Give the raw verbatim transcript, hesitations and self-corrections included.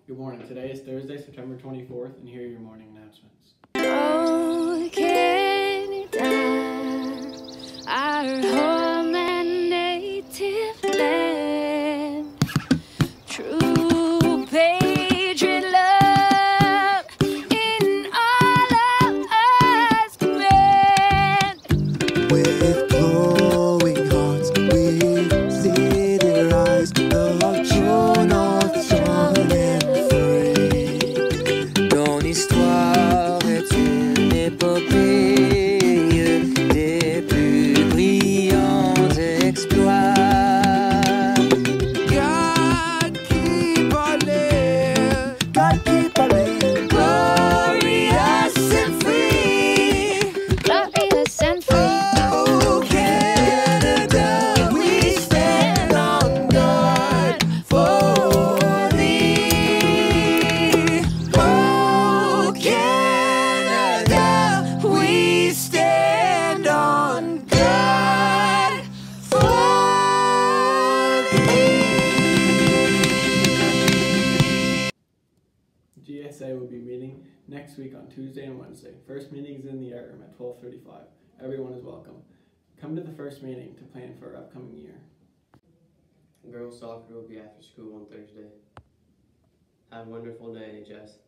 Good morning. Today is Thursday, September twenty-fourth, and here are your morning announcements. Oh, Canada, our home and native land. True patriot love in all of us command. With glowing hearts, we see the rise of true north, strong and free. Ton histoire est une épopée des plus brillants exploits. God keep our land, God keep our land, glorious and free. Glorious and free. Oh, Canada, we stand on guard for thee. Oh, Canada, we stand on guard for thee. G S A will be meeting next week on Tuesday and Wednesday. First meeting is in the art room at twelve thirty-five. Everyone is welcome. Come to the first meeting to plan for our upcoming year. Girls soccer will be after school on Thursday. Have a wonderful day, N H S.